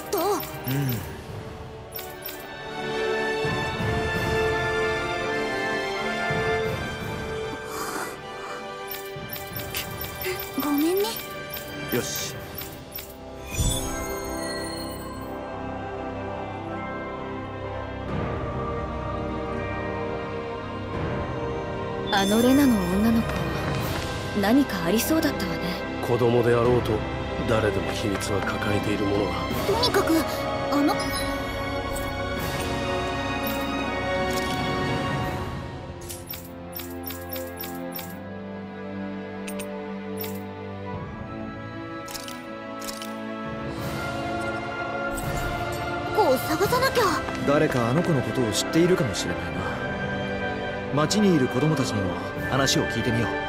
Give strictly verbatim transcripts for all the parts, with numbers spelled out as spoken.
と。うん。ごめんね。 よし。 あのレナの女の子、何かありそうだったわね。 子供であろうと誰でも秘密は抱えているものが。 とにかくあの子を探さなきゃ。 誰かあの子のことを知っているかもしれないな。町にいる子供たちにも話を聞いてみよう。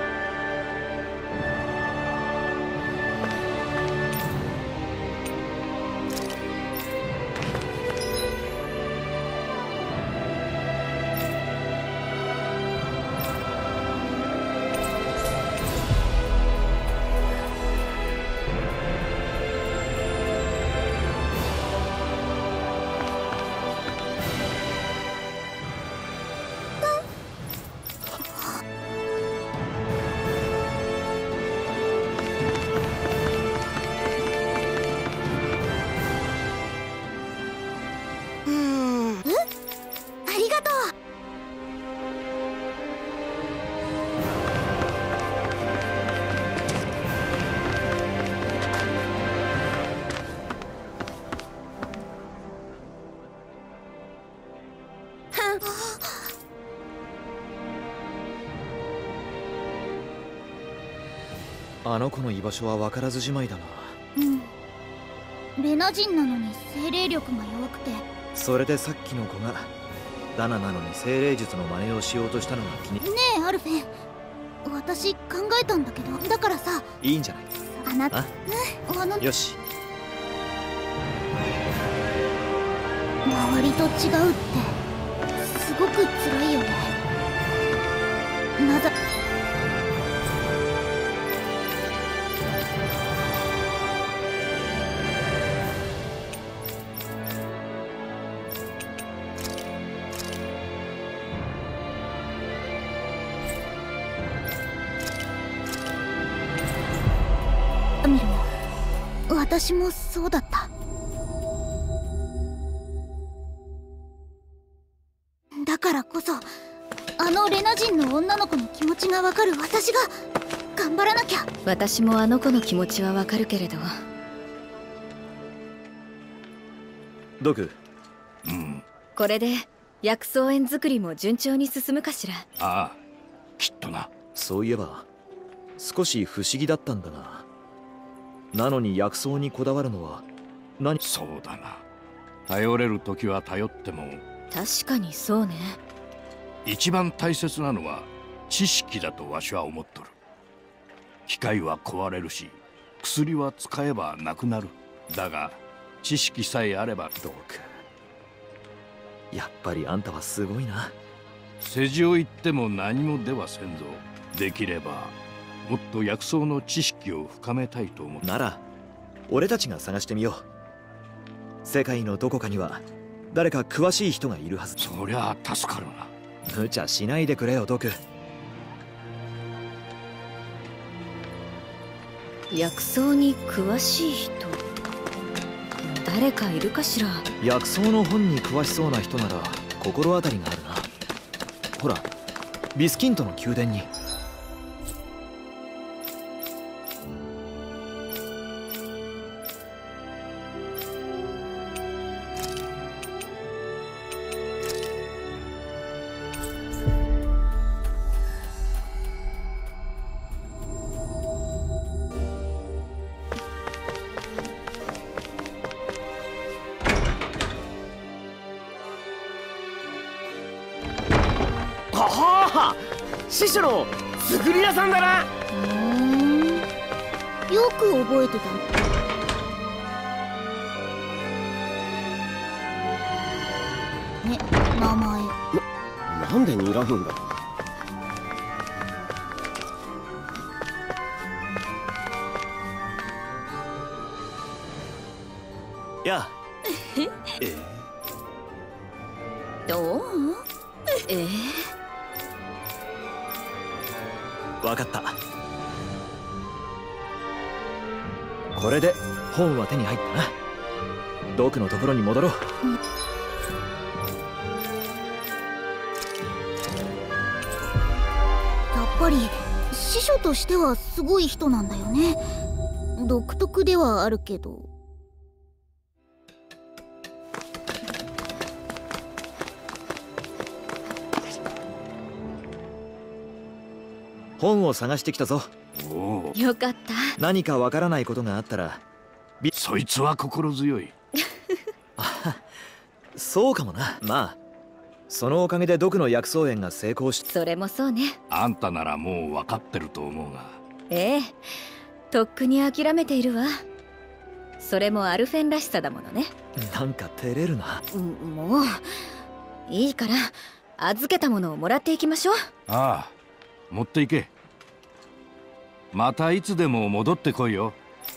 あの子の居場所は分からずじまいだな。 うん。レナ人なのに精霊力が弱くて。 それでさっきの子がダナなのに精霊術の真似をしようとしたのが気に。 ねえアルフェン、私考えたんだけど、だからさ。 いいんじゃない。 あなた、うん、あのよし。 周りと違うってすごく辛いよね。なぜ見るも私もそうだった。だからこそあのレナ人の女の子の気持ちがわかる私が頑張らなきゃ。 私もあの子の気持ちはわかるけれど。 ドク。 うん。 これで薬草園作りも順調に進むかしら。 ああ、きっとな。 そういえば少し不思議だったんだが、なのに薬草にこだわるのは何？ そうだな。頼れる時は頼っても。 確かにそうね。 一番大切なのは知識だとわしは思っとる。機械は壊れるし、薬は使えばなくなる。だが知識さえあれば。 どうか。やっぱりあんたはすごいな。 世辞を言っても何もではせんぞ。できればもっと薬草の知識を深めたいと思う。 なら俺たちが探してみよう。世界のどこかには誰か詳しい人がいるはず。 そりゃあ助かるな。 無茶しないでくれよドク。 薬草に詳しい人、誰かいるかしら。 薬草の本に詳しそうな人なら心当たりがあるな。ほらビスキントの宮殿に。 はあ、師匠のつぐり屋さんだな。 ふん、よく覚えてた。ね、名前な、なんで睨むんだ。 やうんええ分かった。これで本は手に入ったな。ドクのところに戻ろう。 やっぱり師匠としてはすごい人なんだよね。独特ではあるけど。 本を探してきたぞ。 おお、 よかった。 何かわからないことがあったら。 そいつは心強い。 そうかもな。まあそのおかげでドクの薬草園が成功し。 それもそうね。 あんたならもう分かってると思うが。 ええ、とっくに諦めているわ。それもアルフェンらしさだものね。 なんか照れるな。 うん、もういいから預けたものをもらっていきましょう。 ああ、持っていけ。またいつでも戻ってこいよ。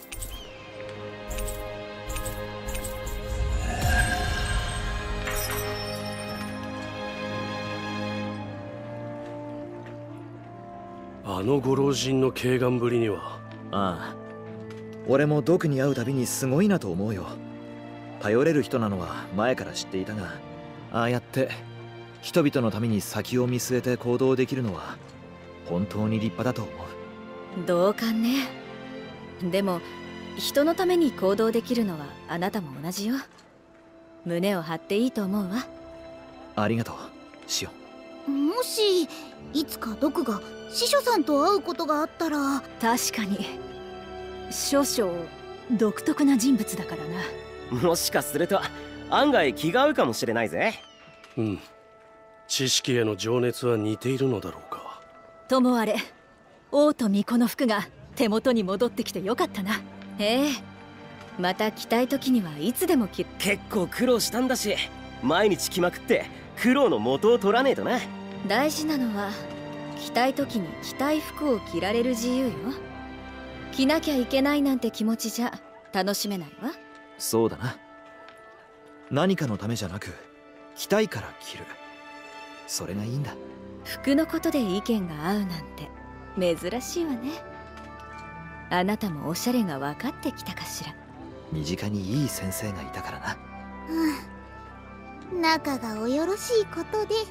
あのご老人の軽眼ぶりには。 ああ、俺もドクに会うたびにすごいなと思うよ。頼れる人なのは前から知っていたが、ああやって人々のために先を見据えて行動できるのは本当に立派だと思う。 同感ね。でも人のために行動できるのはあなたも同じよ。胸を張っていいと思うわ。 ありがとう、シオン。 もしいつかドクが司書さんと会うことがあったら。 確かに少々独特な人物だからな。 もしかすると案外気が合うかもしれないぜ。 うん、知識への情熱は似ているのだろうか。 ともあれ王と巫女の服が手元に戻ってきてよかったな。 ええ、また着たい時にはいつでも着る。 結構苦労したんだし、毎日着まくって苦労の元を取らねえとな。 大事なのは着たい時に着たい服を着られる自由よ。着なきゃいけないなんて気持ちじゃ楽しめないわ。 そうだな。何かのためじゃなく着たいから着る、それがいいんだ。 服のことで意見が合うなんて珍しいわね。あなたもおしゃれが分かってきたかしら。 身近にいい先生がいたからな。 うん、仲がおよろしいことで。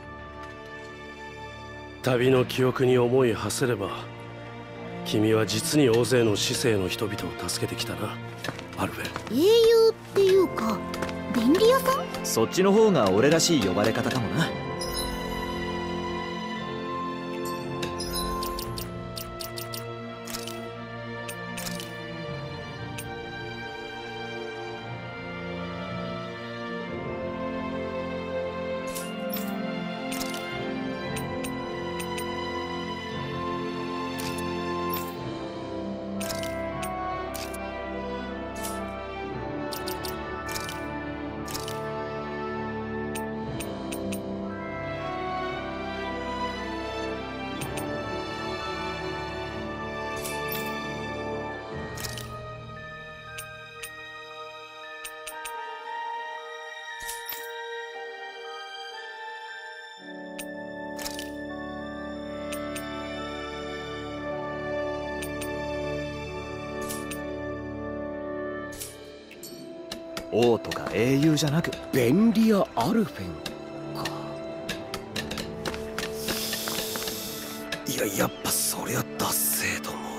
旅の記憶に思い馳せれば、君は実に大勢の市政の人々を助けてきたな、アルフェン。 英雄っていうか便利屋さん？ そっちの方が俺らしい呼ばれ方かもな。王とか英雄じゃなく便利屋アルフェンか。 いや、やっぱそりゃダッセーと思う。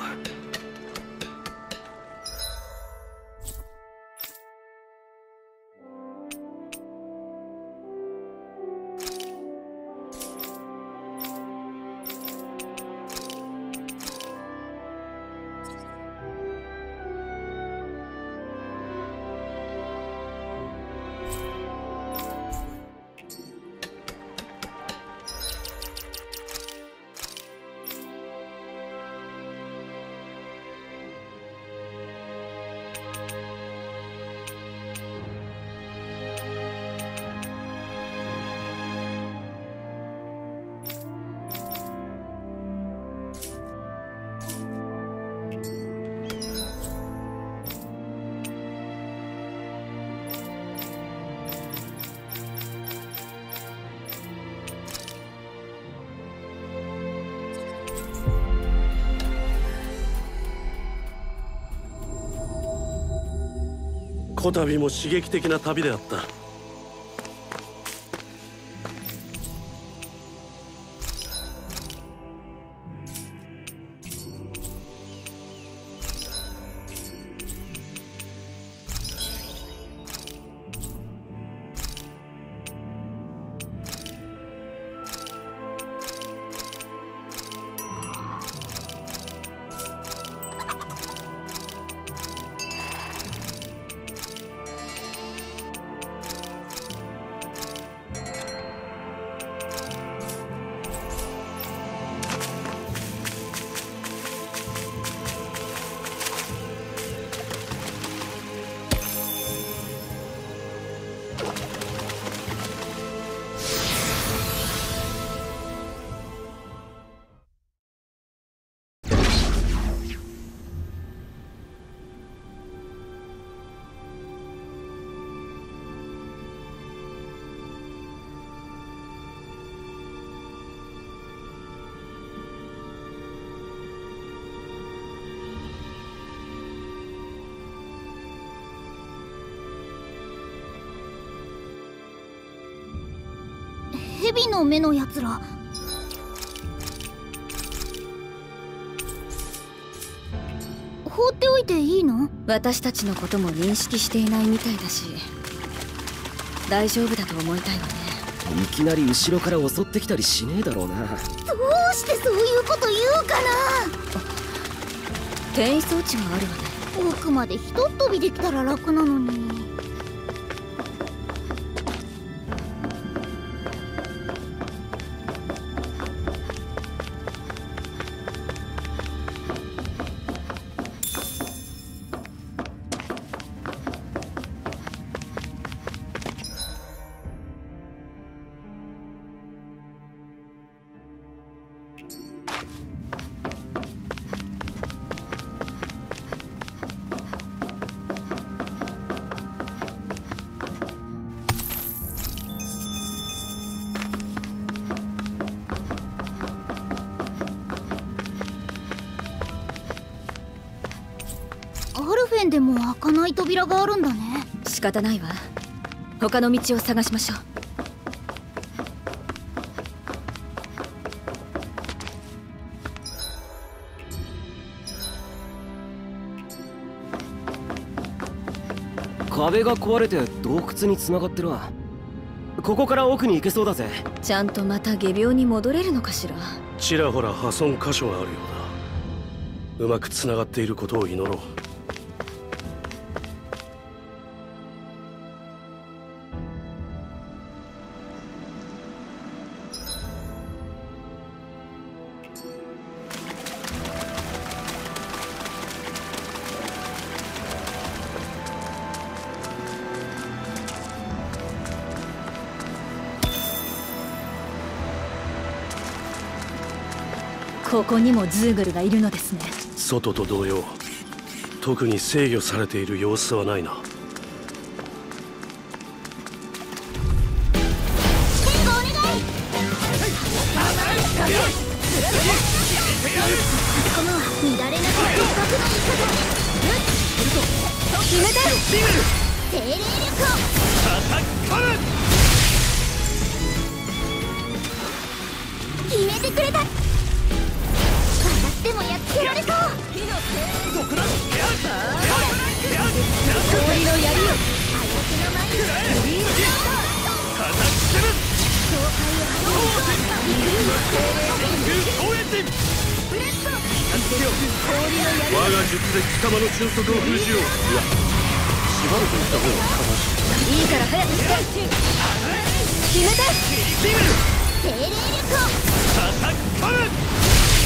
こたびも刺激的な旅であった。 蛇の目のやつら、放っておいていいの？ 私たちのことも認識していないみたいだし、大丈夫だと思いたいわね。 いきなり後ろから襲ってきたりしねえだろうな。 どうしてそういうこと言うかな。 転移装置があるわね。 奥までひとっ飛びできたら楽なのに。アルフェンでも開かない扉があるんだね。 仕方ないわ。他の道を探しましょう。 壁が壊れて洞窟に繋がってるわ。ここから奥に行けそうだぜ。 ちゃんとまた下病に戻れるのかしら。 ちらほら破損箇所があるようだ。うまく繋がっていることを祈ろう。 ここにもズーグルがいるのですね。 外と同様、特に制御されている様子はないな。 援護お願い。この乱れなく正確な言い方。決めて。精霊力を決めてくれた。でもやっつけられそう。氷の槍よ。 我が術で貴様の俊足を封じよう。いや、しばらく行った方が正しい。 いいから早くして。決めて。 精霊力を。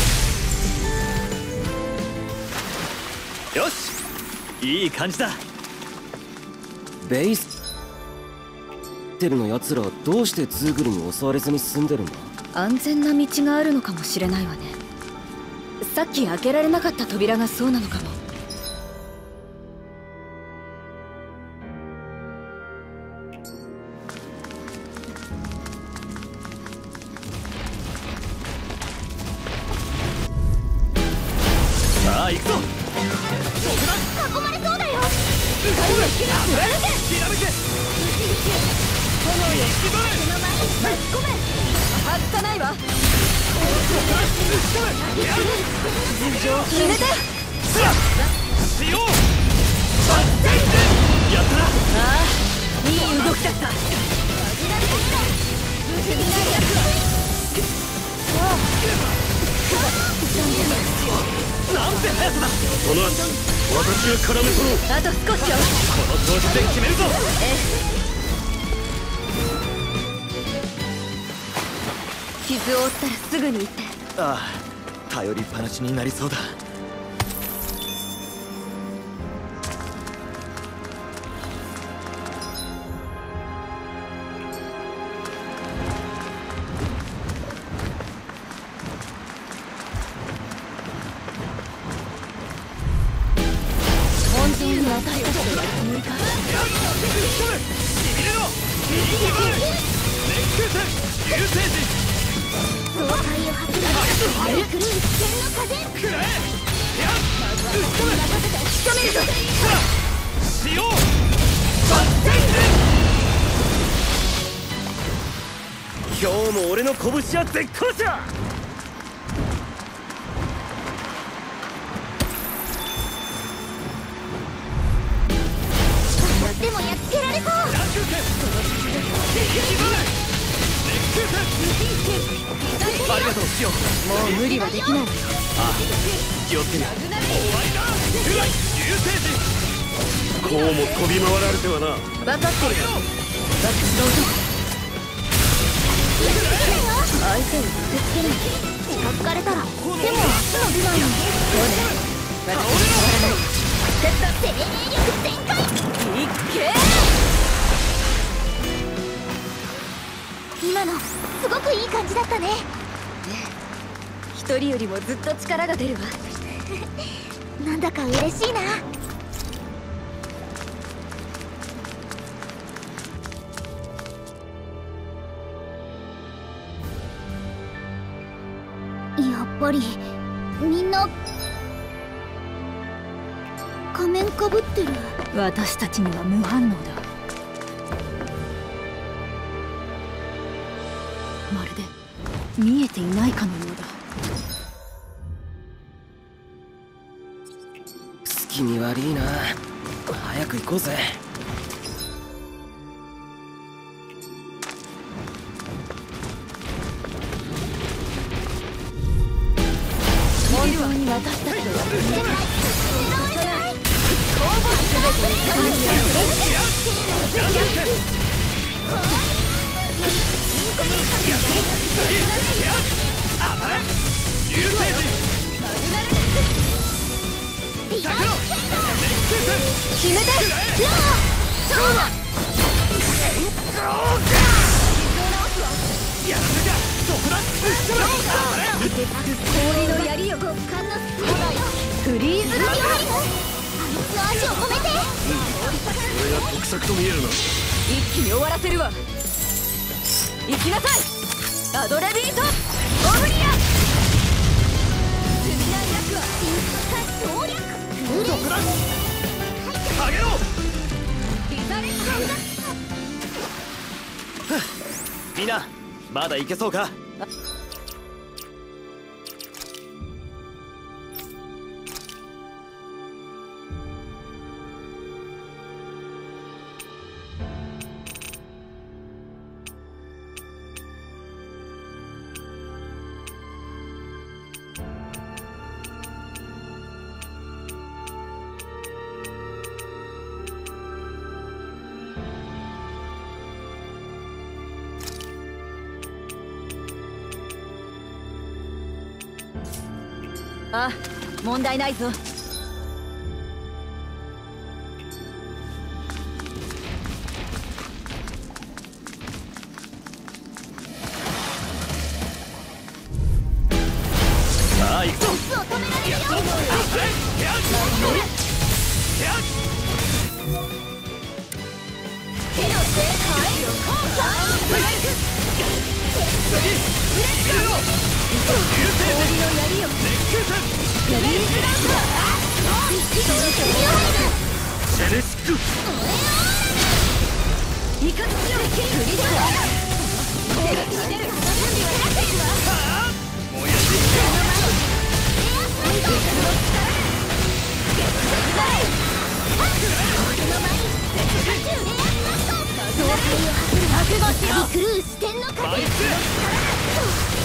よし、いい感じだ。 ベイステルのやつらどうしてズーグルに襲われずに済んでるんだ。 安全な道があるのかもしれないわね。さっき開けられなかった扉がそうなのかも。 さあ行くぞ。 囲まれそうだよ。 外さないわ。頭上を決めて。 やったな。 ああ、いい動きだった。 なんて速さだ。 この後私が絡め取ろう。 あと少しよ。 この調子で決めるぞ。 ええ。傷を負ったらすぐに行って。 ああ、頼りっぱなしになりそうだ。 本当に私たちとやるつもりか。 爽快を発動。メイクルー危険の風。 くらえ。 仕留めるぞ。 しよう。 今日も俺の拳は絶好調。 でもやっつけられそう。 ありがとうシオン。 もう無理はできないわよ。 気をつける。終わりだ。流星人。 こうも飛び回られてはな。 分かってるよ。私の音。相手を傷つけない。 近づかれたら手も足も出ないのに。 そうね。私は変わらない。 生命力全開。 いっけー。今のすごくいい感じだったね。 一人よりもずっと力が出るわ。 なんだか嬉しいな。やっぱりみんな仮面かぶってる。 私たちには無反応だ。まるで見えていないかのようだ。 気味悪いな。早く行こうぜ。 本当に私たちの役に決めて。氷の槍よ。極寒のフリーズライン。あいつの足を止めて。 それが得策と見えるな。 一気に終わらせるわ。行きなさいアドレビートオブリア。罪ない役は省略。 毒だ。あげろ。 リザレクションだ。 みんなまだ行けそうか。 あ、問題ないぞ。 さあ行くぞ。 ジェネシックイカズチを振りだもやしクルー視点のバイス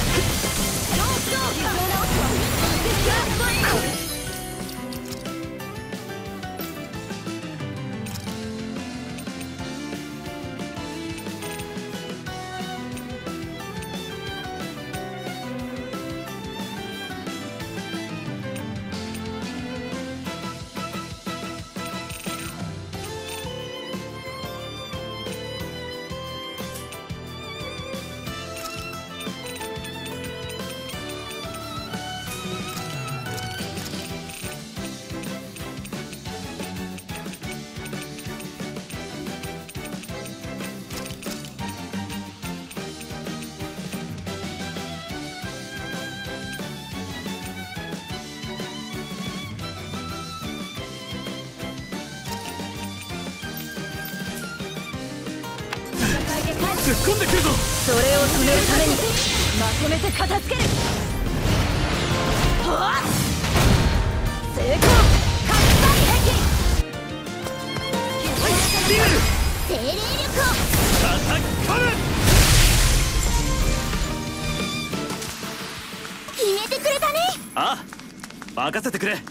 突っ込んでくるぞ。 それを止めるためにまとめて片付ける。はあ成功。 リアル精霊力を叩き込む。 決めてくれたね。 ああ、任せてくれ。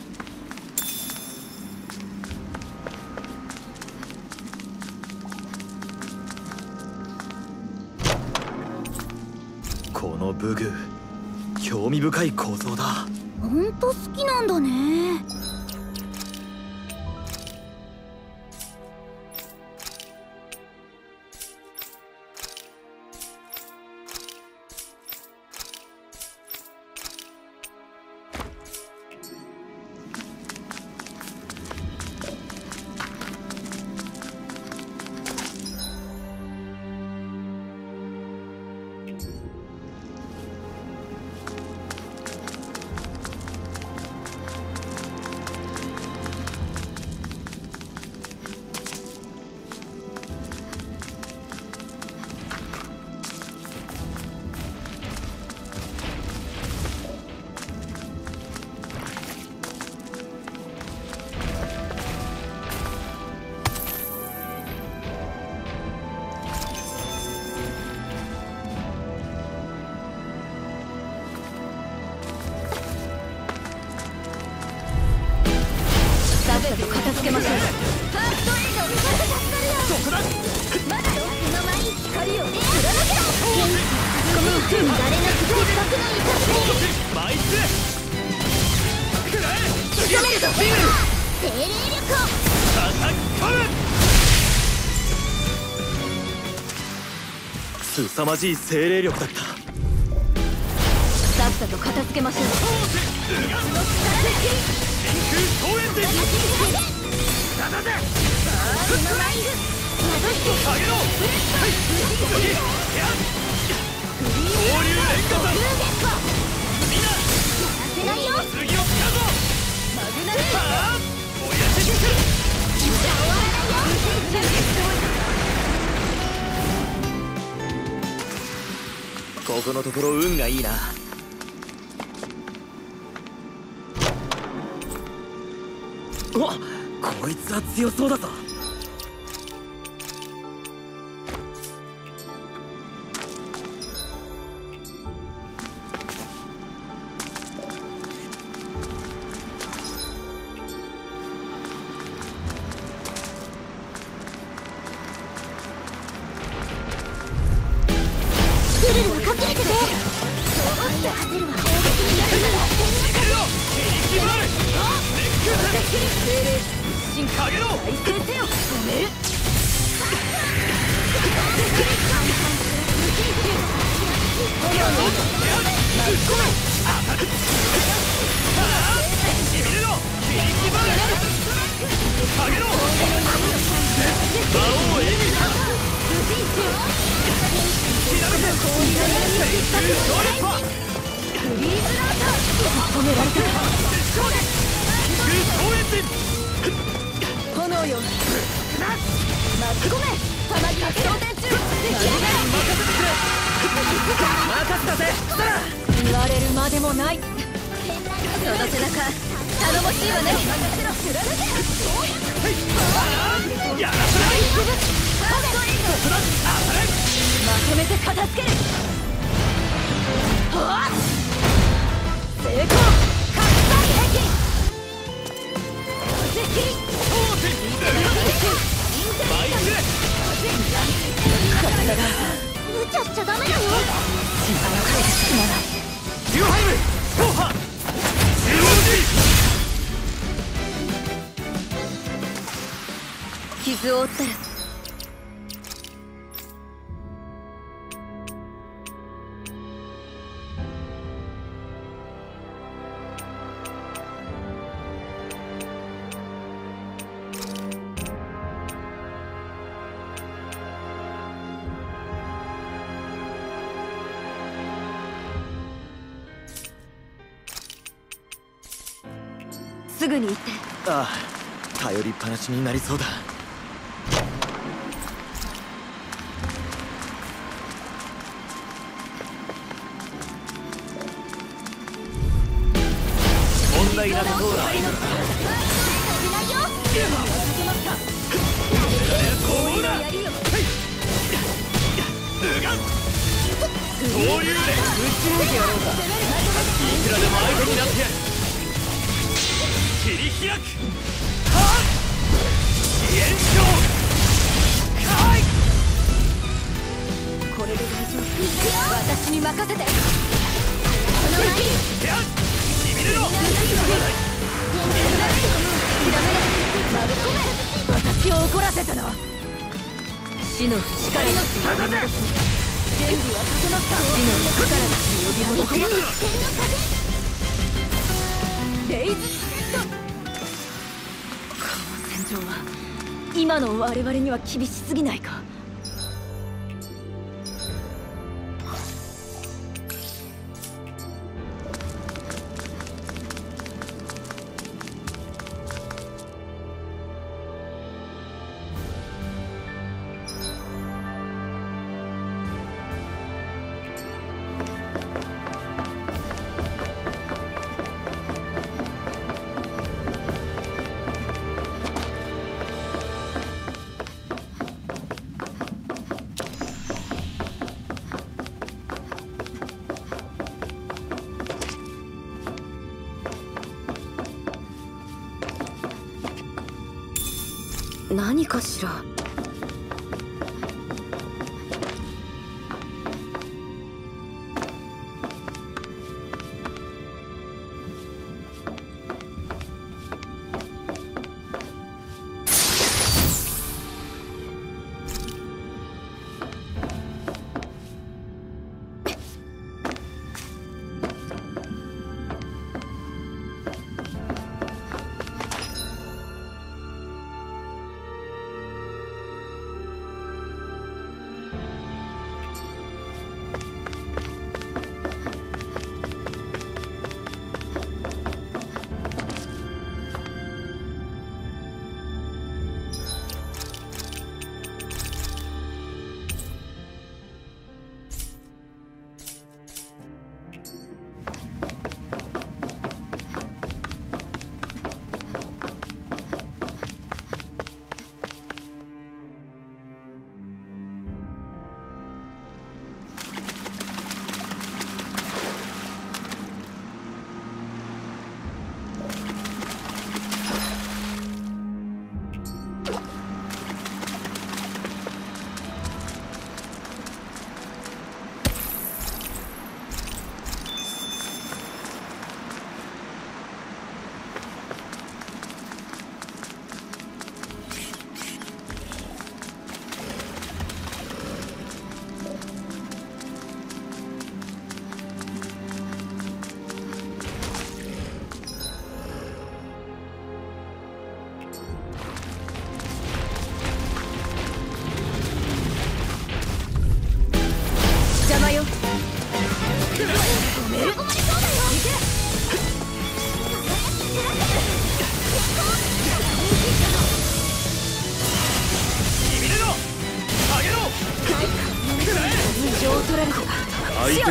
この武具興味深い構造だ。 ほんと好きなんだね。 片付けましょう。ファーストエイドを助かるよ。 どこだ。 まだロックの前に光を貫けろ。 この誰なく鉄白のイカスバイスくらえ。 仕留めるぞ。精霊力を叩き込む。 凄まじい精霊力だった。 さっさと片付けましょう。 真空投炎です。だだでこのライフ上げろ。次や恐竜連火山みんなせないよ。 次を使うぞ。 マグナルはあもやしここのところ運がいいな。うわっ、こいつは強そうだぞ。 グルルは隠れてて。そうして焦るわ。攻撃になるなら逃げるぞ。切り替える。 進化かげろ。 再生せよ。止める。 しびれろ。切り替える。かげろ。魔王エミさん。ひらめけ。天空衝撃波。 フリーズラーター。止められた。 天空超越。 炎うよ。巻き込め。たまには装填中。 任せたぜストラ。 言われるまでもない。その背中頼もしいわね。 やらせない。 まとめて片付ける。成功。拡散兵器。風切り。 無茶しちゃダメだよ。 心配をかけてすまない。 ユーハイム走破。中央傷を負ったらすぐに行って。 ああ、頼りっぱなしになりそうだ。 問題なことはないのか。総流連打ち抜いてやろうか。いくらでも相手になってやる。切り開く。はっ炎症かい。 これで大丈夫。私に任せて。この前にやっしびれろ。 私を怒らせたのは死の淵からの呼び戻す。準備は整った。死の淵からの呼び戻す。レイズスト。この戦場は今の我々には厳しすぎないか。何かしら。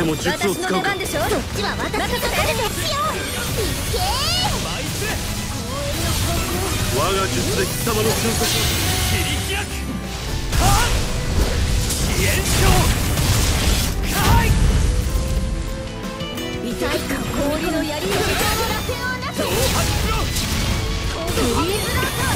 も術を私の使うか。 出番でしょ。 そっちは私が取るですよ。いけ我が術で貴様の通告切り開く。はっ飛炎症かい。 痛いか氷の槍を挑発しろ。 フリーズロッド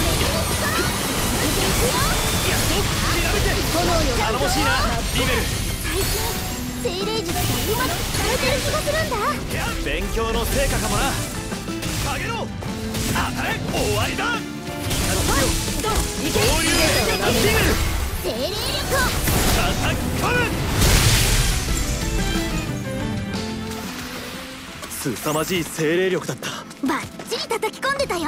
やっと調べて。 炎よ頼もしいなリベル。 精霊術がうまく使えてる気がするんだ。 勉強の成果かもな。かげろ当たれ。終わりだ。 いけ合流レナジン精霊力を叩き込む。 凄まじい精霊力だった。 バッチリ叩き込んでたよ。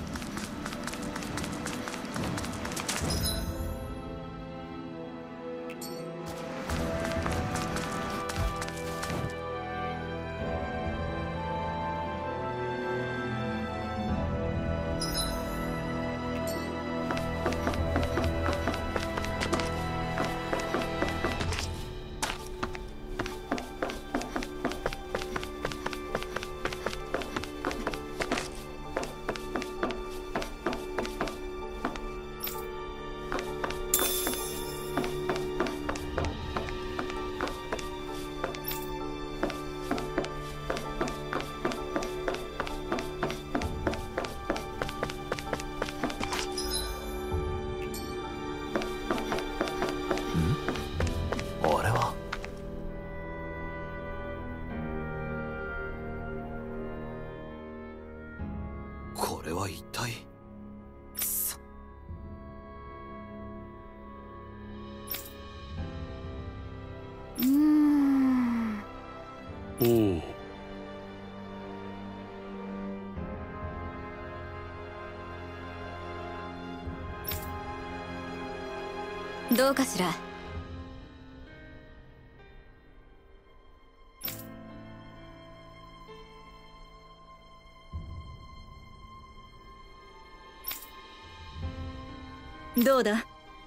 あれはこれは一体。 うーんうんどうかしら。どうだ。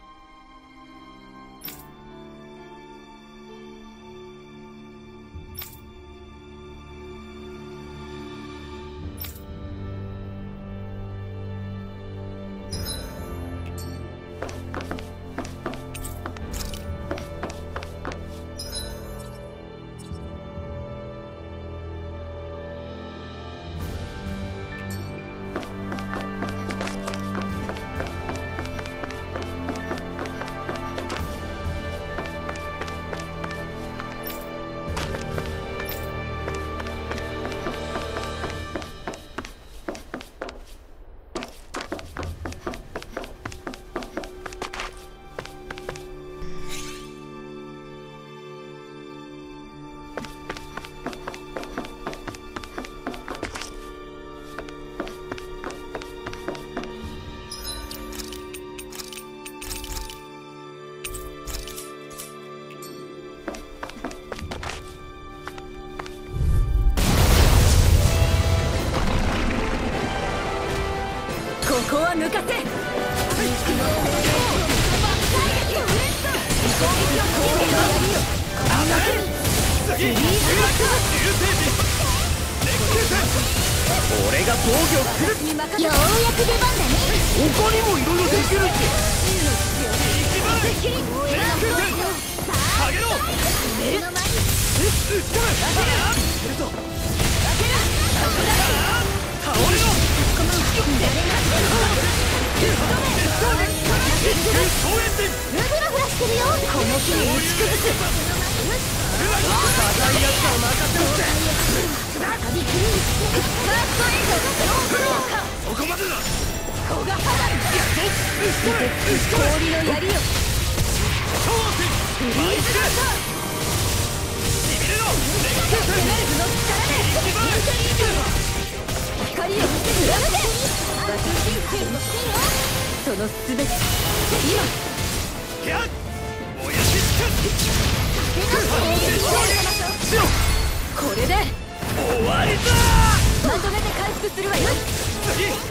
ここは抜かせ。 俺が防御をする。 ようやく出番だね。 他にもいろいろできるって。下げろ。 目の前に倒れろ。 フラフラしてるよ。この木に打ち崩す。 高いやつを任せろって。そこまでだ。 氷の槍よ。光を見せてやめて。そのすべて今。 やっおやししこれで終わりだ。 まとめて回復するわよ。 次やっ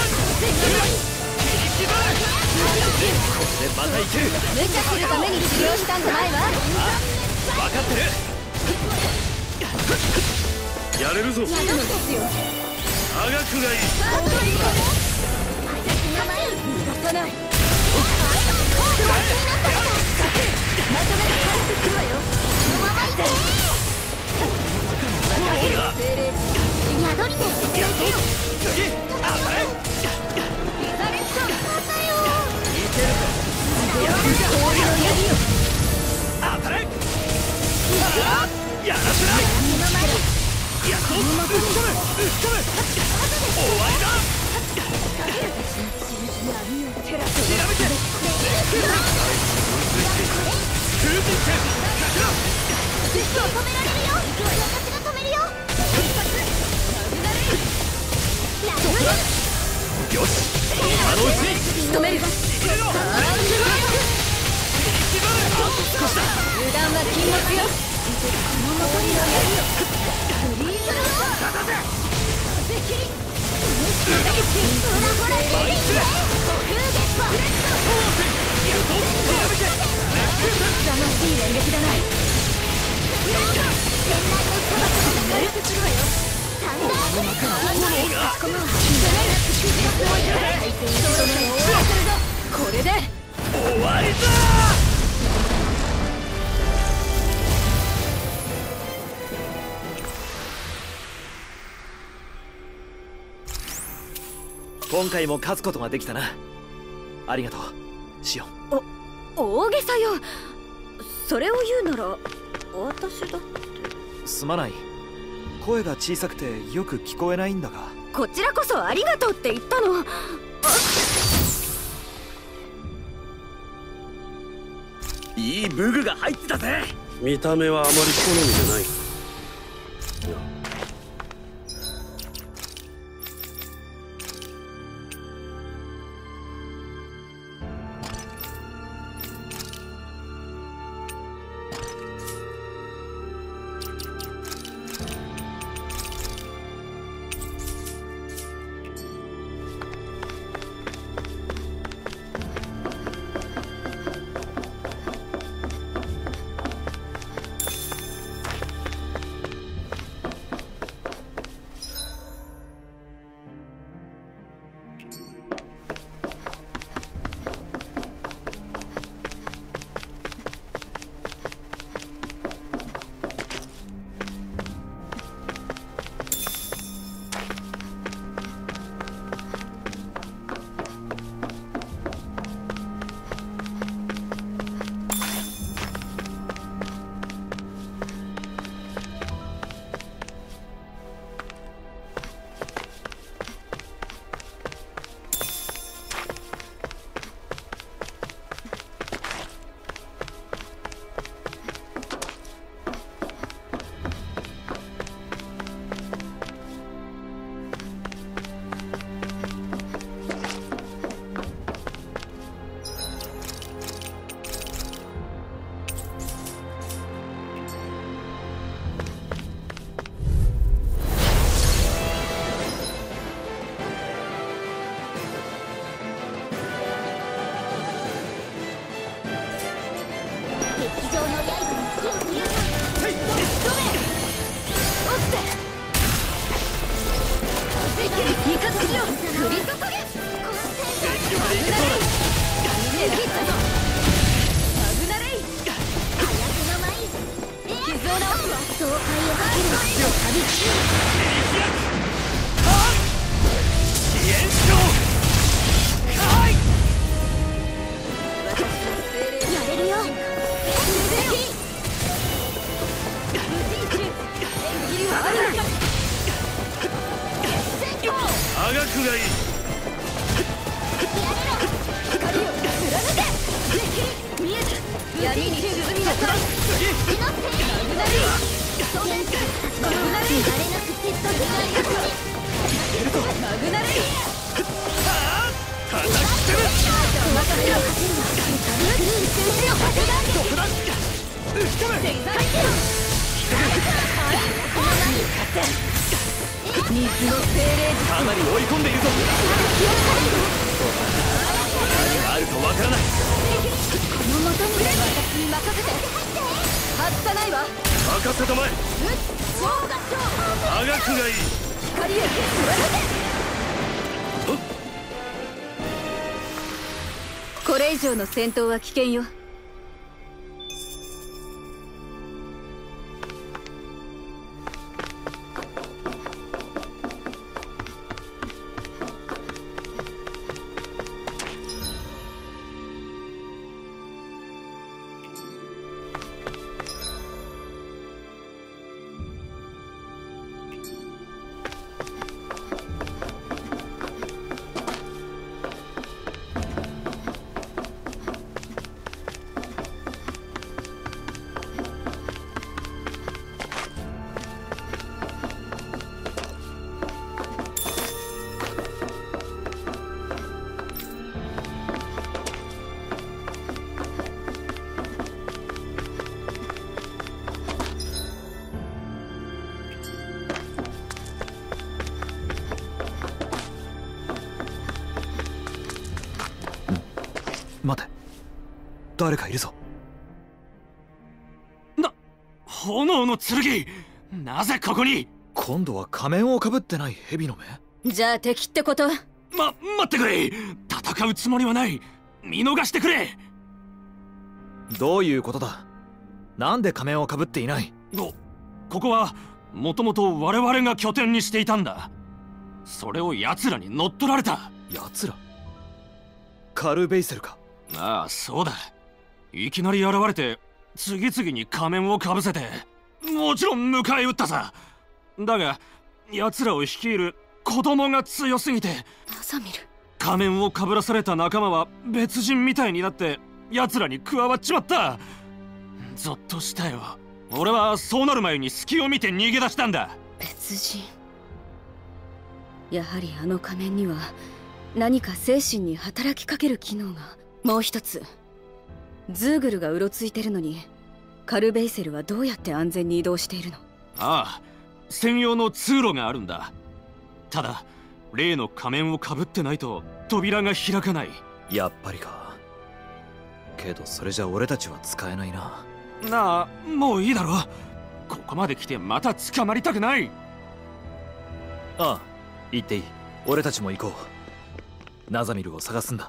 これでまたいける。 無茶するために治療したんじゃないわ。 分かってる。 やれるぞ。 宿りてあがくがいい。 逃がさない。 まとめて帰ってくるわよ。そのままいて。宿りてやらせない。いや、そのままぶっ飛べぶっ飛べ。終わりだ。やめて。空気戦。 止められるよ。私が止めるよ。 よし、今のうちに仕留める。 少しだ。 油断は禁物よ。これで終わりだ。 今回も勝つことができたな。ありがとうシオン。 お大げさよ。それを言うなら私だって。 すまない。声が小さくてよく聞こえないんだが。 こちらこそありがとうって言ったの。 いい武具が入ってたぜ。 見た目はあまり好みでない。 外さないわ。 任せたまえ。あがくがいい。 光へ貫け。これ以上の戦闘は危険よ。 待て、誰かいるぞ。 な、炎の剣、なぜここに。 今度は仮面をかぶってない蛇の目。 じゃあ敵ってこと？ ま、待ってくれ。戦うつもりはない。見逃してくれ。 どういうことだ。なんで仮面をかぶっていない。 こ、ここはもともと我々が拠点にしていたんだ。それを奴らに乗っ取られた。 奴ら？カルベイセルか。 ああ、そうだ。いきなり現れて次々に仮面をかぶせて、もちろん迎え撃ったさ。だが奴らを率いる子供が強すぎて、 ナザミル。 仮面をかぶらされた仲間は別人みたいになって奴らに加わっちまった。ゾッとしたよ。俺はそうなる前に隙を見て逃げ出したんだ。 別人。やはりあの仮面には何か精神に働きかける機能が。もう一つ、ズーグルがうろついてるのにカルベイセルはどうやって安全に移動しているの？ ああ、専用の通路があるんだ。ただ例の仮面をかぶってないと扉が開かない。 やっぱりか。けどそれじゃ俺たちは使えないな。 なあ、もういいだろ。ここまで来てまた捕まりたくない。 ああ、行っていい。俺たちも行こう。ナザミルを探すんだ。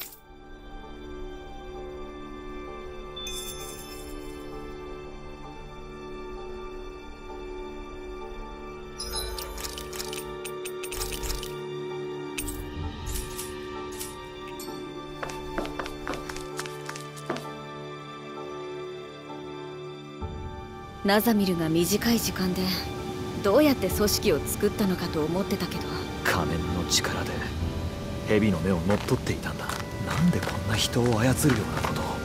ナザミルが短い時間でどうやって組織を作ったのかと思ってたけど、 仮面の力で蛇の目を乗っ取っていたんだ。なんでこんな人を操るようなことを。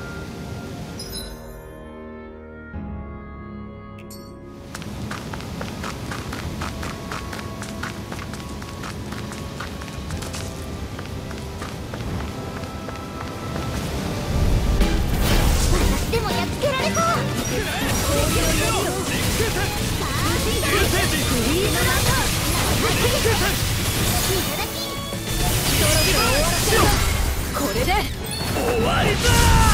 でもやっつけられそう。 これで終わりだ。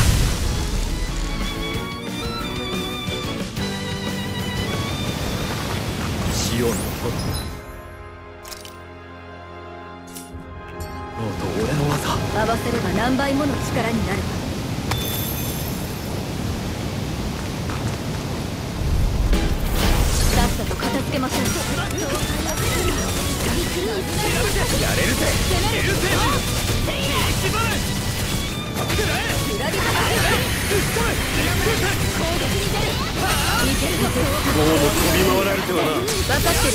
潮の炎。もっと俺の技。 合わせれば何倍もの力になる。さっさと片付けましょう。 やれるぜ。流星人一番裏切りもうも飛び回られてはな。 分かってる。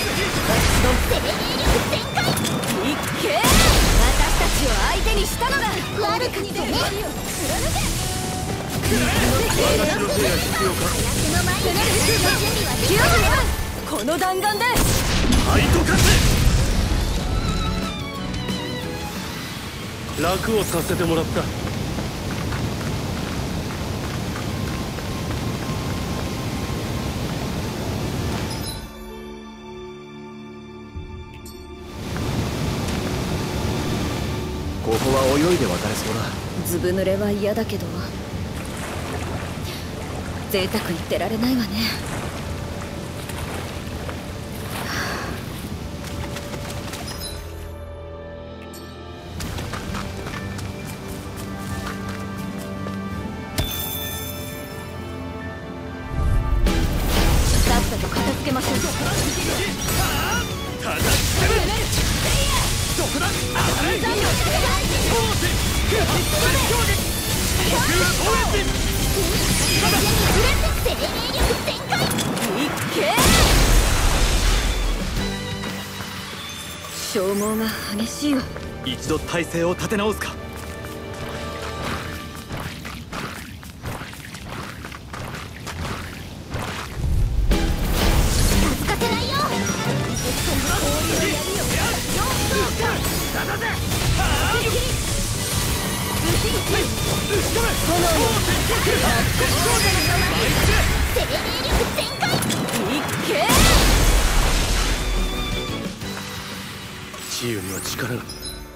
いっけー。私たちを相手にしたのだ。 悪くてね。 私の手が必要か。 この弾丸ではいとかせ。楽をさせてもらった。 ここは泳いで渡れそうだ。 ずぶ濡れは嫌だけど、 贅沢言ってられないわね。さっさと片付けましょう。消耗が激しいわ。 一度体勢を立て直すか。 助かせないよ。生命力全開。いけ。 治癒には力が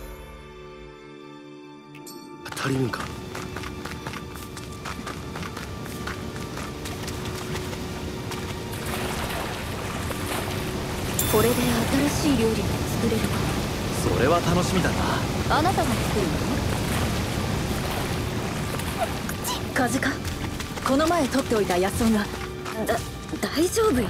足りぬか。 これで新しい料理が作れるか。 それは楽しみだな。 あなたが作るの？ 風か。この前取っておいた野草が。 だ大丈夫よ。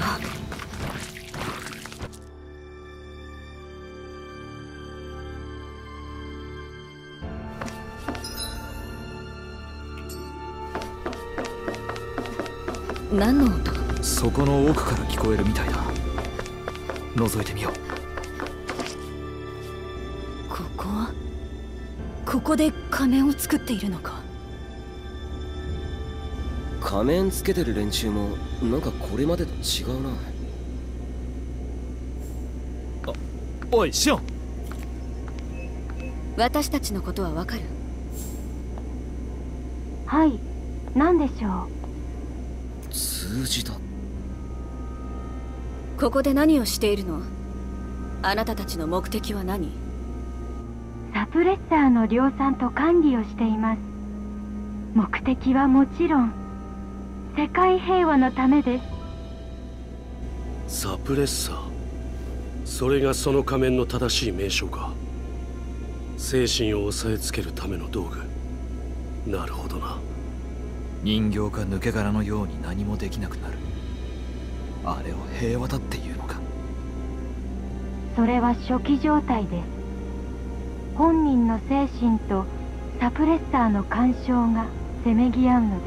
何の音？ そこの奥から聞こえるみたいだ。覗いてみよう。 ここはここで仮面を作っているのか。 仮面つけてる連中もなんかこれまでと違うな。 あ、おいシオン。 私たちのことはわかる？ はい、何でしょう。 通じた。 ここで何をしているの？あなたたちの目的は何？ サプレッサーの量産と管理をしています。目的はもちろん世界平和のためです。 サプレッサー、それがその仮面の正しい名称か。精神を押さえつけるための道具。なるほどな。 人形か抜け殻のように何もできなくなる。あれを平和だっていうのか。 それは初期状態です。本人の精神とサプレッサーの干渉がせめぎ合うのです。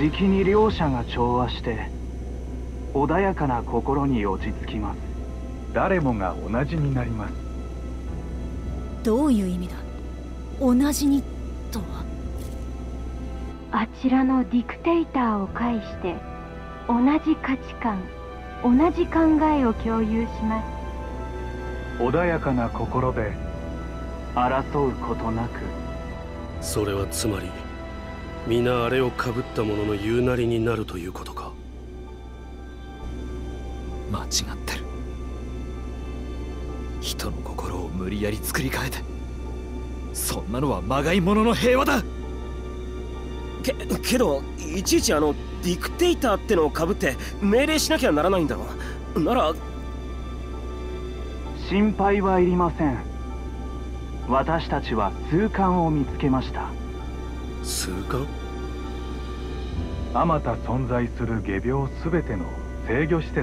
じきに両者が調和して穏やかな心に落ち着きます。誰もが同じになります。 どういう意味だ？同じにとは。 あちらのディクテイターを介して同じ価値観、同じ考えを共有します。 穏やかな心で争うことなく。 それはつまり皆あれをかぶった者の言うなりになるということか。 間違ってる。人の心を無理やり作り変えて、そんなのはまがいものの平和だ。 けけどいちいちあのディクテイターってのをかぶって命令しなきゃならないんだろ。なら心配はいりません。私たちは数巻を見つけました。 数巻？ あまた存在する仮病すべての制御施設です。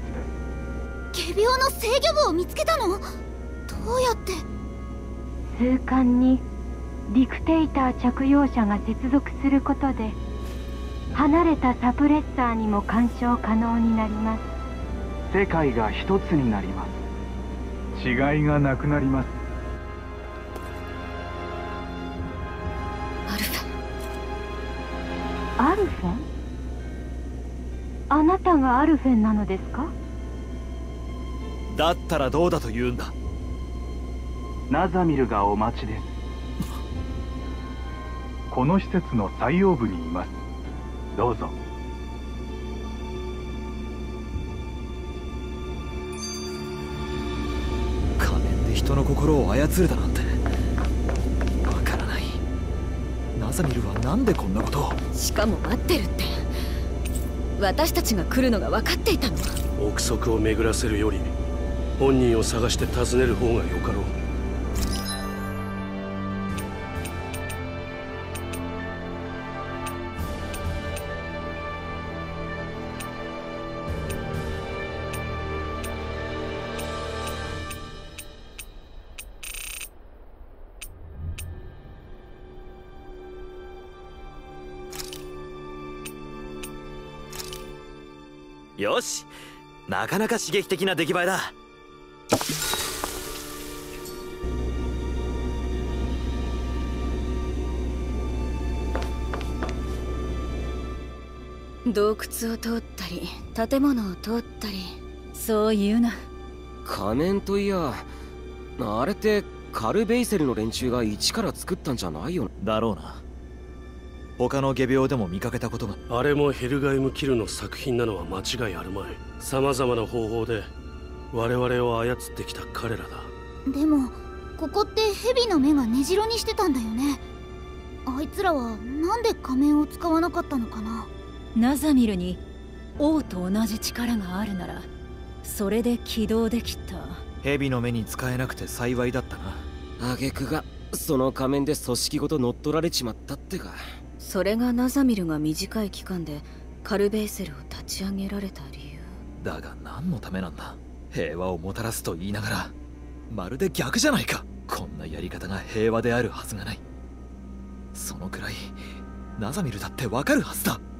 仮病の制御部を見つけたの？どうやって？数巻にディクテイター着用者が接続することで離れたサプレッサーにも干渉可能になります。 世界が一つになります。違いがなくなります。 アルフェン。 アルフェン？あなたがアルフェンなのですか？ だったらどうだと言うんだ。 ナザミルがお待ちです。この施設の最奥部にいます。どうぞ。仮面で人の心を操るだなんてわからない。なぜザミルはなんでこんなことを。 しかも待ってるって、私たちが来るのが分かっていたの？ 憶測を巡らせるより本人を探して尋ねる方がよかろう。 よし、なかなか刺激的な出来栄えだ。 洞窟を通ったり建物を通ったり。 そう言うな。 仮面といや、あれってカルベイセルの連中が一から作ったんじゃないよだろうな。他の下病でも見かけたことが。 あれもヘルガイム・キルの作品なのは間違いあるまい。さまざまな方法で我々を操ってきた彼らだ。 でもここって蛇の目が根城にしてたんだよね。あいつらはなんで仮面を使わなかったのかな。 ナザミルに王と同じ力があるならそれで起動できた。 蛇の目に使えなくて幸いだったな。 挙句がその仮面で組織ごと乗っ取られちまったってか。 それがナザミルが短い期間でカルベイセルを立ち上げられた理由。 だが何のためなんだ。平和をもたらすと言いながらまるで逆じゃないか。こんなやり方が平和であるはずがない。そのくらいナザミルだってわかるはずだ。